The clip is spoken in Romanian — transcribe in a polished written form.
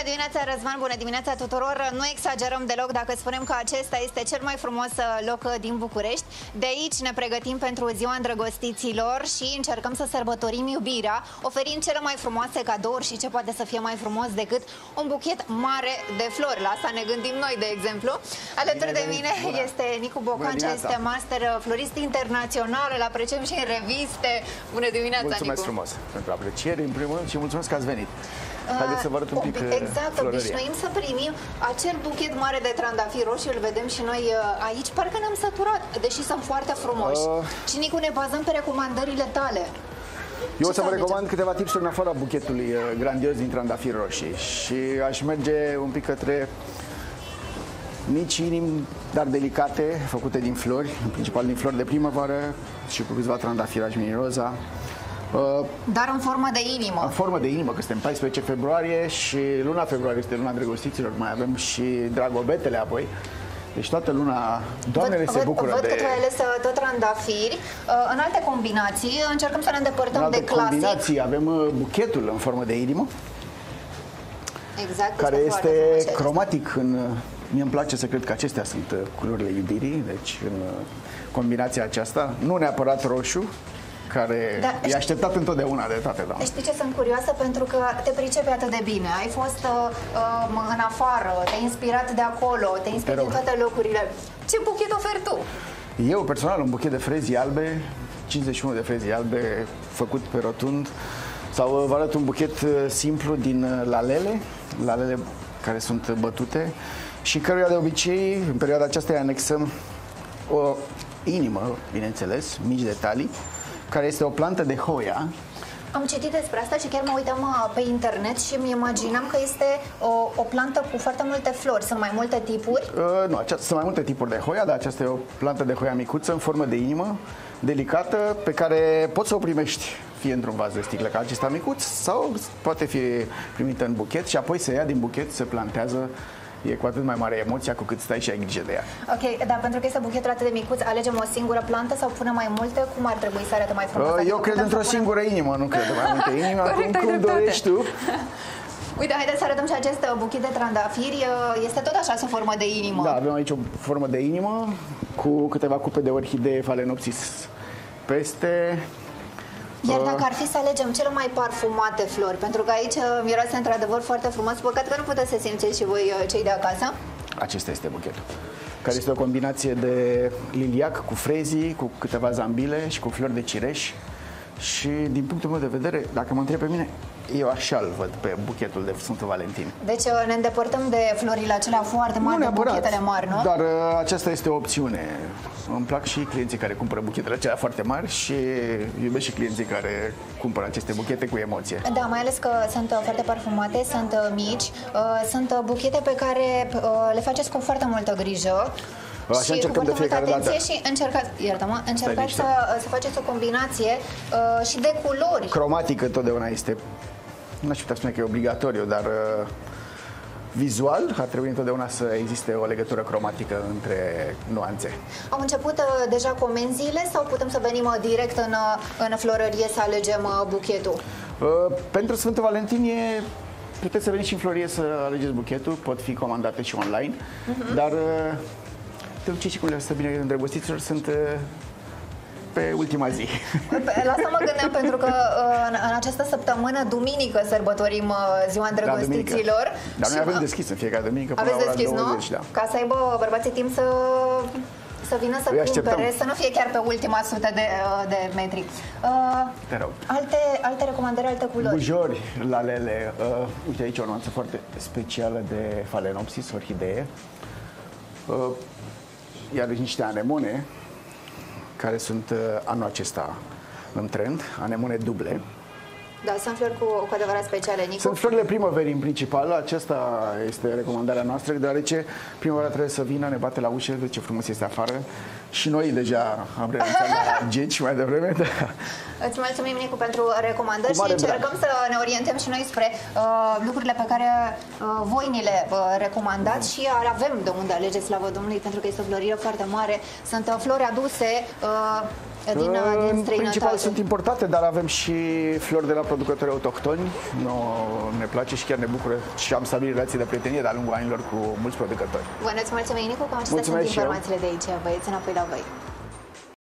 Bună dimineața, Răzvan, bună dimineața tuturor. Nu exagerăm deloc dacă spunem că acesta este cel mai frumos loc din București. De aici ne pregătim pentru ziua îndrăgostiților și încercăm să sărbătorim iubirea, oferind cele mai frumoase cadouri și ce poate să fie mai frumos decât un buchet mare de flori. La asta ne gândim noi, de exemplu. Alături de mine este Nicu Bocancea, este master florist internațional, îl apreciem și în reviste. Bună dimineața, Nicu! Mulțumesc frumos pentru apreciere, în primul rând, și mulțumesc că ați venit. Haideți să vă arăt un pic exact, florăria. Obișnuim să primim acel buchet mare de trandafiri roșii, îl vedem și noi aici, parcă ne-am săturat, deși sunt foarte frumoși. Și Nicu, ne bazăm pe recomandările tale. Eu o să vă recomand câteva tipsuri în afara buchetului grandios din trandafiri roșii și aș merge un pic către mici inimi, dar delicate, făcute din flori, în principal din flori de primăvară și cu câțiva trandafirași mini-roza. Dar în formă de inimă. În formă de inimă, că suntem 14 februarie și luna februarie este luna îndrăgostiților, mai avem și dragobetele apoi. Deci toată luna doamnele se bucură de... Văd că tu ai ales tot trandafiri. În alte combinații încercăm să ne îndepărtăm de clasic. În combinații avem buchetul în formă de inimă. Exact, care este cromatic. Mie îmi place să cred că acestea sunt culorile iubirii, deci în combinația aceasta, nu neapărat roșu, care e așteptat întotdeauna de toate, doamne. Știi ce, sunt curioasă pentru că te pricepi atât de bine. Ai fost în afară, te-ai inspirat de acolo, te-ai inspirat din toate locurile. Ce buchet oferi tu? Eu, personal, un buchet de frezii albe, 51 de frezii albe, făcut pe rotund. Sau vă arăt un buchet simplu din lalele care sunt bătute și căruia de obicei, în perioada aceasta, îi anexăm o inimă, bineînțeles, mici detalii, care este o plantă de hoia. Am citit despre asta și chiar mă uitam pe internet și îmi imaginam că este o plantă cu foarte multe flori. Sunt mai multe tipuri? Nu, sunt mai multe tipuri de hoia, dar aceasta e o plantă de hoia micuță în formă de inimă, delicată, pe care poți să o primești fie într-un vas de sticlă ca acesta micuț sau poate fi primită în buchet și apoi se ia din buchet, se plantează. E cu atât mai mare emoția cu cât stai și ai grijă de ea. Ok, dar pentru că este buchetul atât de micuț, alegem o singură plantă sau punem mai multe? Cum ar trebui să arate mai frumos? Eu cred într-o singură inimă, nu cred mai multe inimi, acum cum dorești tu. Uite, haideți să arătăm și acest buchet de trandafiri. Este tot așa, sub formă de inimă. Da, avem aici o formă de inimă cu câteva cupe de orhidee Phalaenopsis peste. Iar dacă ar fi să alegem cele mai parfumate flori, pentru că aici miroase într-adevăr foarte frumos, păcat că nu puteți să simțiți și voi cei de acasă. Acesta este buchetul, care este o combinație de liliac cu frezii, cu câteva zambile și cu flori de cireș. Și din punctul meu de vedere, dacă mă întreb pe mine, eu așa îl văd pe buchetul de Sfântul Valentin. Deci ne îndepărtăm de florile acelea foarte mari, de buchetele mari, nu? Dar aceasta este o opțiune. Îmi plac și clienții care cumpără buchetele acelea foarte mari și iubesc și clienții care cumpără aceste buchete cu emoție. Da, mai ales că sunt foarte parfumate, sunt mici, sunt buchete pe care le faceți cu foarte multă grijă. Așa încercăm de fiecare dată. Și încercați să faceți o combinație și de culori. Cromatic întotdeauna este, nu aș putea spune că e obligatoriu, dar vizual ar trebui întotdeauna să existe o legătură cromatică între nuanțe. Au început deja comenziile sau putem să venim direct în florărie să alegem buchetul? Pentru Sfântul Valentin puteți să veniți și în florărie să alegeți buchetul, pot fi comandate și online, dar de obicei și cum le stă bine îndrăgostiților sunt pe ultima zi. La asta mă gândeam pentru că în această săptămână, duminică, sărbătorim ziua îndrăgostiților. Dar noi avem deschis în fiecare duminică până aveți la ora deschis, 20, nu? Ca să aibă bărbații timp să vină să cumpere, să nu fie chiar pe ultima sută de metri. Te rog. Alte recomandări, alte culori? Bujori, lalele. Uite aici o nuanță foarte specială de Phalaenopsis, orhidee. Iar niște anemone care sunt anul acesta în trend, anemone duble. Da, sunt flori cu adevărat speciale, Nicu. Sunt florile primăverii în principal, aceasta este recomandarea noastră, deoarece primăvara trebuie să vină, ne bate la ușă, ce frumos este afară. Și noi deja am renunțat la geci mai devreme. Da. Îți mulțumim, Nicu, pentru recomandări și încercăm să ne orientăm și noi spre lucrurile pe care voi ni le recomandați și avem de unde alegeți, slavă Domnului, pentru că este o florire foarte mare. Sunt flori aduse din în principal sunt importate, dar avem și flori de la producători autohtoni. Ne place și chiar ne bucură și am stabilit relații de prietenie de-a lungul anilor cu mulți producători. Bună, îți mulțumim, Nicu, că am citit informațiile de aici. Băieți, înapoi la voi.